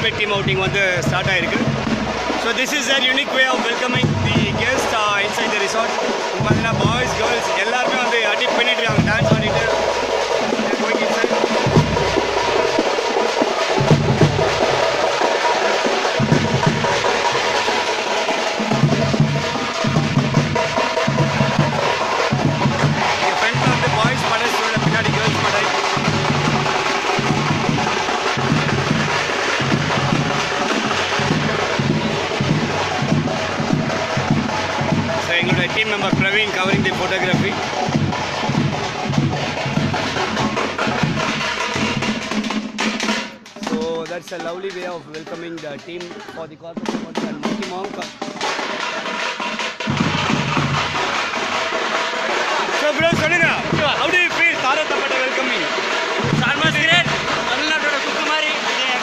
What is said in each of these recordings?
corporate team outing வந்து start ஆயிருக்கு. So this is a unique way of welcoming the guests inside the resort. பார்த்தீங்கன்னா boys girls எல்லாருமே வந்து அடி பண்ணிட்டு இருக்காங்க, டான்ஸ் ஆடிட்டு going inside. Team member Praveen covering the photography. So that's a lovely way of welcoming the team for the corporate and Monkey Monk. So bro, how do you feel Thaarai Thappattai welcoming? Almost great. Tamilnadu Kukumari.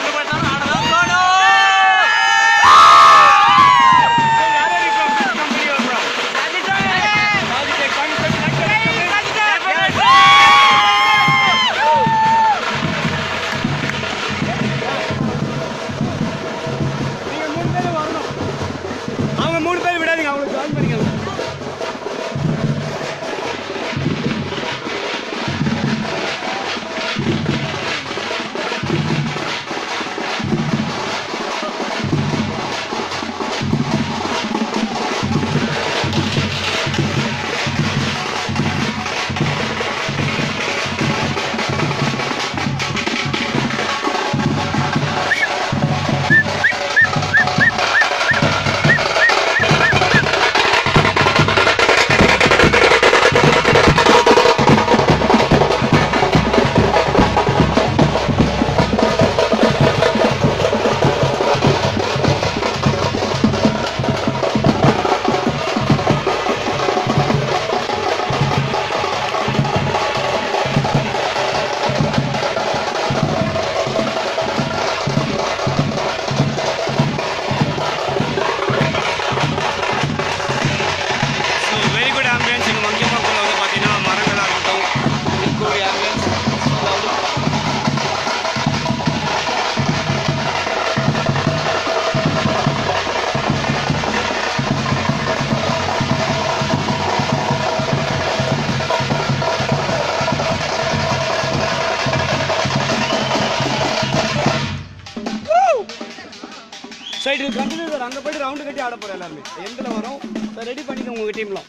So it will continue sir. அங்க போய் round கட்டி ஆட போறோம் எல்லாரும். எண்ட்ல வரோம். So ready பண்ணிக்கங்க உங்க டீம்ல.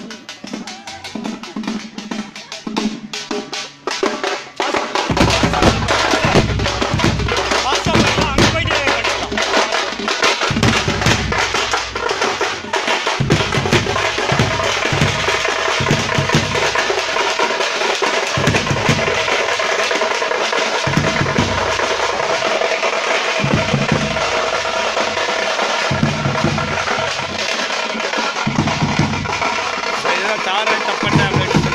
Thaarai Thappattai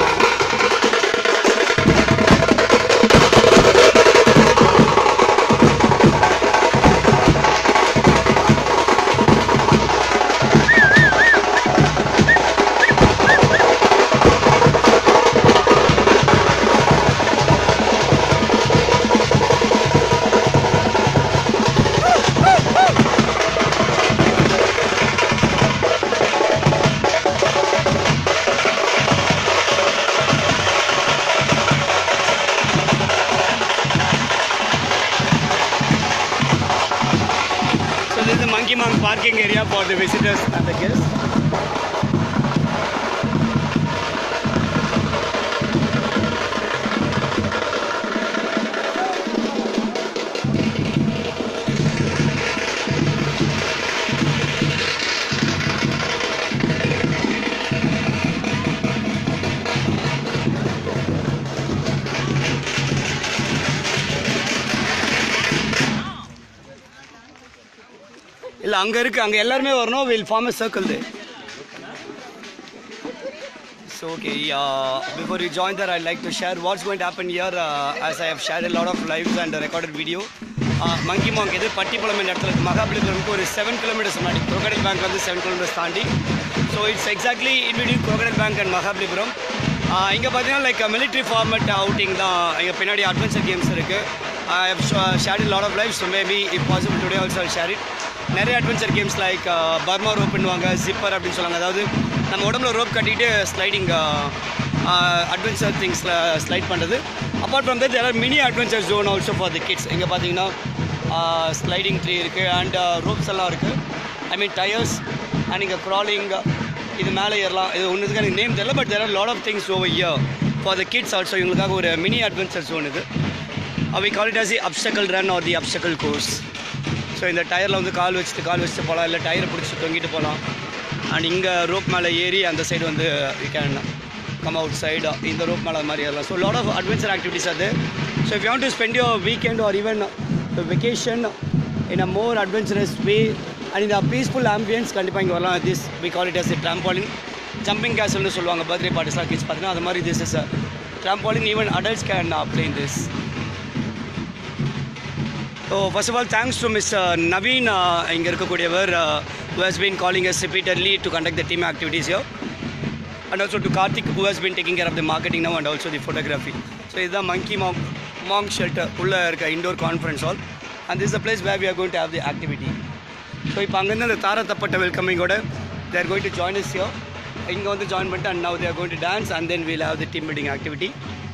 Monkey Monk parking area for the visitors and the guests. இல்ல அங்க இருக்கு, அங்க எல்லாரும் வரணும். We'll form a circle there. So okay, before you join there, I'd like to share what's going to happen here. As I have shared a lot of lives and a recorded video. Monkey Monk இது பட்டிப்பளம் என்ற இடத்துல மகாபலிபுரம்க்கு ஒரு 7 kilometers முன்னாடி crocodile bank வந்து 7 kilometers தாண்டி. So it's exactly in between crocodile bank and Mahabalipuram. இங்க பாத்தீங்கன்னா like military format outing தான். இங்க பின்னாடி adventure games இருக்கு. I have shared a lot of lives, so maybe if possible today also I'll share it. நிறைய adventure games like Burma rope பண்ணுவாங்க, zipper அப்படின்னு சொல்லுவாங்க. அதாவது நம்ம உடம்புல ரோப் கட்டிட்டு ஸ்லைடிங் அட்வென்ச்சர் திங்ஸில் ஸ்லைட் பண்ணுறது. Apart from that there are mini adventure zone also for the kids. இங்கே பார்த்தீங்கன்னா ஸ்லைடிங் ட்ரீ இருக்குது அண்ட் ரோப்ஸ் எல்லாம் இருக்குது. ஐ மீன் டயர்ஸ் அண்ட் இங்கே க்ராலிங், இது மேலே ஏறலாம். இது ஒன்றுக்கு எனக்கு நேம் தெரியல, but there are lot of things over here for the kids also. இவங்களுக்காக ஒரு மினி அட்வென்ச்சர் ஜோன் இது. we call it as the obstacle run or the obstacle course. So இந்த டயரில் வந்து கால் வச்சுட்டு போகலாம், இல்லை டயரை பிடிச்சி தொங்கிட்டு போகலாம். அண்ட் இங்கே ரோப் மேலே ஏறி அந்த சைடு வந்து we can come outside, இந்த ரோப் மேலே அது மாதிரி ஏறலாம். So lot of adventure activities அது. So if you want to spend your weekend or even vacation in a more adventurous way and இந்த பீஸ்ஃபுல் ஆம்பியன்ஸ் கண்டிப்பாக இங்கே வரலாம். This we call it as a trampoline, jumping கேசல்னு சொல்லுவாங்க birthday பார்ட்டிஸ்லாம் kids பார்த்தீங்கன்னா அது மாதிரி. This is a trampoline, even adults can play in this. So first of all, thanks to Mr. Naveen இங்கே இருக்கக்கூடியவர் who has been calling us repeatedly to conduct the team activities here, and also to Karthik who has been taking care of the marketing now and also the photography. So இதுதான் Monkey Monk shelter உள்ளே இருக்க indoor conference hall, and this is the place where we are going to have the activity. So இப்போ அங்கேருந்து அந்த Thappattai welcoming-ஓட they are going to join us here. இங்கே வந்து join பண்ணிட்டு and now they are going to dance and then we'll have the team building activity.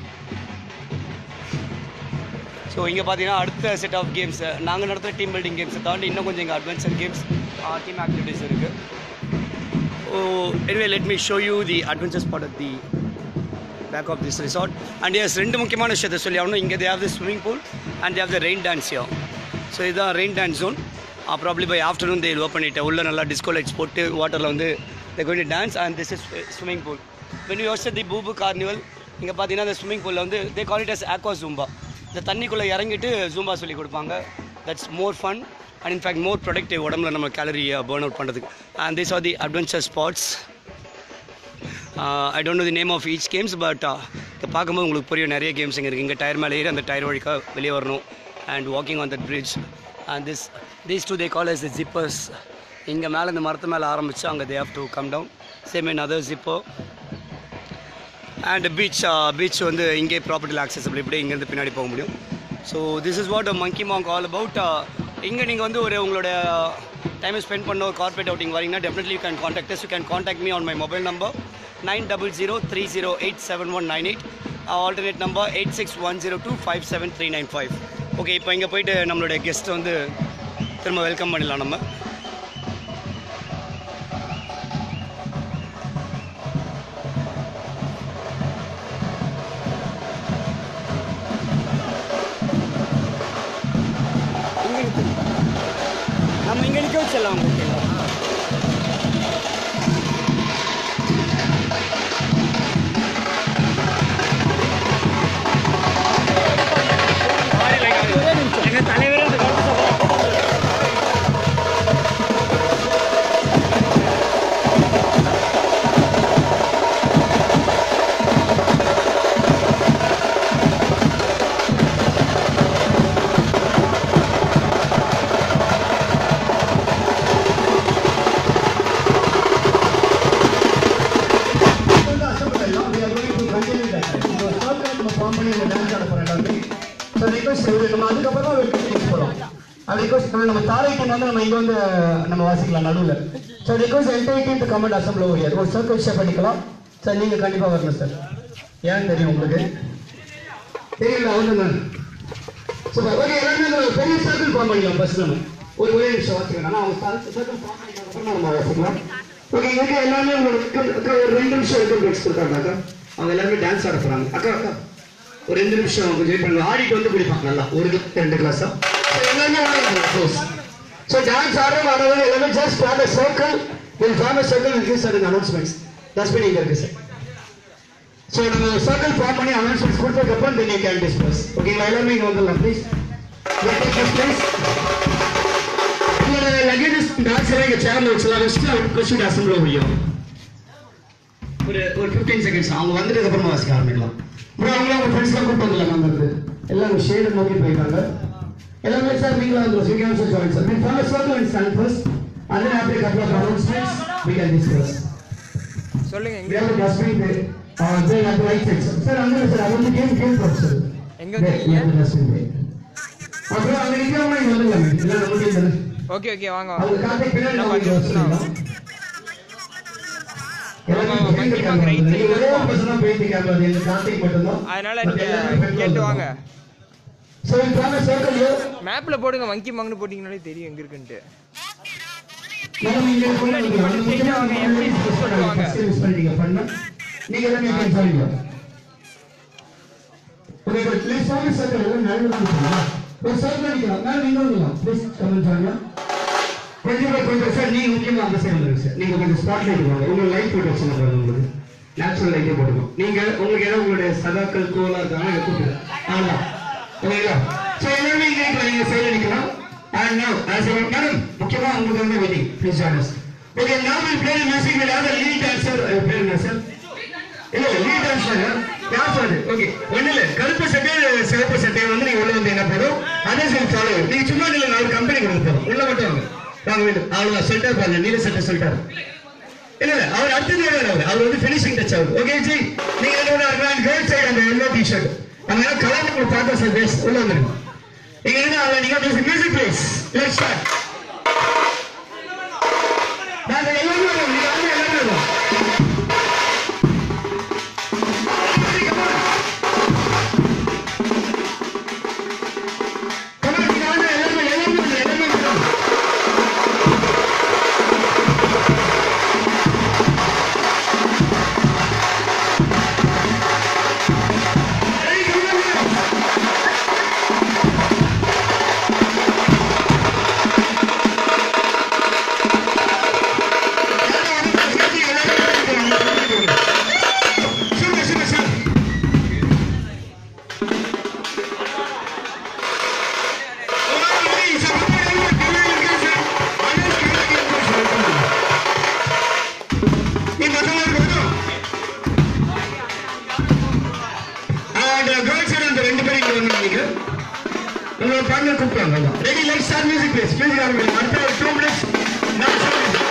So இங்கே பார்த்தீங்கன்னா அடுத்த set of games நாங்கள் நடத்துகிற டீம் பில்டிங் கேம்ஸை தாண்டி இன்னும் கொஞ்சம் இங்கே அட்வென்ச்சர் கேம்ஸ் டீம் ஆக்டிவிட்டீஸ் இருக்குது. So anyway let me show you the adventure spot at the back of this resort. And yes ரெண்டு முக்கியமான விஷயத்தை சொல்லி ஆகணும். இங்கே they have the swimming pool and they have the rain dance yo. So இதுதான் rain dance zone. Probably by afternoon they open it. உள்ள நல்லா disco lights போட்டு வாட்டரில் வந்து they going to dance and this is swimming pool. When you watch the பூபு carnival இங்கே பார்த்தீங்கன்னா அந்த ஸ்விம்மிங் பூலில் வந்து they call it as aqua zumba. இந்த தண்ணிக்குள்ளே இறங்கிட்டு ஜூம்பா சொல்லி கொடுப்பாங்க. That's more fun and in fact more productive உடம்புல நம்ம கேலரி பர்ன் அவுட் பண்ணுறதுக்கு. And this are the adventure spots. I don't know the name of each games, but இங்கே பார்க்கும்போது உங்களுக்கு புரியும் நிறைய கேம்ஸ் இங்கே இருக்குது. இங்கே டயர் மேலே ஏறி அந்த டயர் வழிக்காக வெளியே வரணும் and walking on that bridge. And these two they call as the zippers. இங்கே மேலே இந்த மரத்து மேலே ஆரம்பித்து அங்கே they have to come down. Same in other zipper. And beach வந்து இங்கே ப்ராப்பர்ட்டியில் ஆக்சஸபிள், இப்படி இங்கேருந்து பின்னாடி போக முடியும். So this is what monkey monk all about. இங்கே நீங்கள் வந்து உங்களோட டைமை ஸ்பெண்ட் பண்ண ஒரு கார்பரேட் அவுட்டிங் வரீங்கன்னா definitely you can contact us. You can contact me on my mobile number 9003087198, alternate number 8610257395. Okay, இப்போ இங்கே போயிட்டு நம்மளுடைய கெஸ்ட்டை வந்து திரும்ப வெல்கம் பண்ணிடலாம் நம்ம. நம்ம இங்கே நிற்க வச்சிடலாம். ஓகேங்களா? எங்கள் தலைவரே நம்ம தாரைக்கு வந்து நம்ம இங்கே வந்து நம்ம வாசிக்கலாம் நடுவில். So request entity to comment assemble over here. ஒரு சர்க்கிள் ஷேப் பண்ணிக்கலாம் சார். நீங்கள் கண்டிப்பாக வரணும் சார். ஏன்னு தெரியும் உங்களுக்கு தெரியல அவங்க. ஸோ ஓகே, எல்லாருமே பெரிய சர்க்கிள் ஃபார்ம் பண்ணிக்கலாம். ஃபர்ஸ்ட் நம்ம ஒரே நிமிஷம் வாசிக்கலாம். ஆனால் அவங்க சர்க்கிள் ஃபார்ம் பண்ணிக்கலாம் நம்ம வாசிக்கலாம். ஓகே, இங்கே எல்லாமே உங்களுக்கு ஒரு 2 நிமிஷம் இருக்கும் பெட்ஸ் கொடுத்தாங்க. அவங்க எல்லாருமே டான்ஸ் ஆட போகிறாங்க. அக்கா ஒரு 2 நிமிஷம் கொஞ்சம் வெயிட் பண்ணுங்க. ஆடிட்டு வந்து குடிப்பாங்க நல்லா 1-2 கிளாஸாக. So dance ஆடுறது எல்லாமே just form a circle. We'll form a circle and give certain announcements. That's been இங்க இருக்கு சார். So நம்ம circle form பண்ணி announcements கொடுத்ததுக்கு அப்புறம் then you can disperse. ஓகேங்களா? எல்லாமே இங்க வந்துடலாம் ப்ளீஸ். உங்களோட லக்கேஜஸ் டான்ஸ் எல்லாம் இங்க சேர்ல வச்சலாம். ரெஸ்ட் அசம்பிள் முடியும். ஒரு 15 செகண்ட்ஸ் அவங்க வந்துட்டு அப்புறமா வாசிக்க ஆரம்பிக்கலாம். அப்புறம் அவங்கள உங்க ஃப்ரெண்ட்ஸ்லாம் கூப்பிட்டு வந்துடலாம். நம்ம எல்லாம் ஷேடு நோக்கி போயிருக்காங்க. எல்லாமே சார் நீங்களும் வந்துடும். You can also join sir. We form a circle and stand first, and then after a couple of announcements we can discuss. சொல்லுங்க. We have a dustbin there. They have the right side. Sir, அங்க sir அது வந்து game professor. எங்க game dustbin there. அப்புறம் அங்க நிக்கிறவங்க இங்க வந்துடலாம் இல்ல நமக்கு இல்ல ஓகே ஓகே வாங்க அவங்க கார்த்திக் பின்னாடி நம்ம வாங்க அதனால நீங்க கேட்டு வாங்க மேப்ல போடுங்க மங்கி மாங்னு போட்டீங்கனாலே தெரியும் எங்க இருக்குன்னு நீங்க எல்லாமே சொல்லுங்க உங்களுக்கு ப்ளீஸ் வாங்க சர்க்கிள் எல்லாம் நல்லது ஒரு சர்க்கிள் அடிக்கலாம் நான் இன்னொன்னு ப்ளீஸ் கமெண்ட் பண்ணுங்க கொஞ்சம் சார் நீங்க முக்கியமா அந்த சைடு வந்துருங்க சார் நீங்க கொஞ்சம் ஸ்பாட் லைட் வாங்க உங்க லைட் போட்டு வச்சுங்க பாருங்க உங்களுக்கு நேச்சுரல் லைட்டே போட்டுக்கணும் நீங்க உங்களுக்கு ஏதாவது உங்களுடைய சகாக்கள் கோலா இருக்காங்க இதை கூப்பிடுங்க ஆமா ஓகேங்களா ஸோ எல்லாருமே இங்கே நீங்க சைடு அடிக்கலாம் and now as a madam முக்கியமா உங்களுக்கு வந்து waiting please join us okay now will play the music will have the lead dancer பேர் என்ன சார் இல்ல லீட் டான்சர் யார் சார் ஓகே ஒண்ணு இல்ல கருப்பு சட்டை சிவப்பு சட்டை வந்து நீங்க உள்ள வந்து என்ன போடும் அதே சொல்லி ஃபாலோ நீங்க சும்மா இல்ல நான் ஒரு கம்பெனி கொடுக்க போறோம் உள்ள மட்டும் வாங்க வாங்க வேண்டும் அவ்வளவுதான் சொல்லிட்டார் பாருங்க நீல சட்டை சொல்லிட்டாரு இல்ல இல்ல அவர் அடுத்தது அவர் வந்து ஃபினிஷிங் டச் ஆகுது ஓகே ஜி நீங்க என்ன கிராண்ட் கேர்ள் சைடு அந்த எல்லோ டி ஷர்ட் அந்த கலர் உங்களுக்கு பார்த்தா சார் பேஸ் உள்ள வந்துருங்க நீங்க என்ன நீங்க மியூசிக் ப்ளீஸ் லெட்ஸ் ஸ்டார்ட் நாங்க எல்லாரும் நீங்க எல்லாரும் Ready, let's start music please. Please, 2 minutes. Now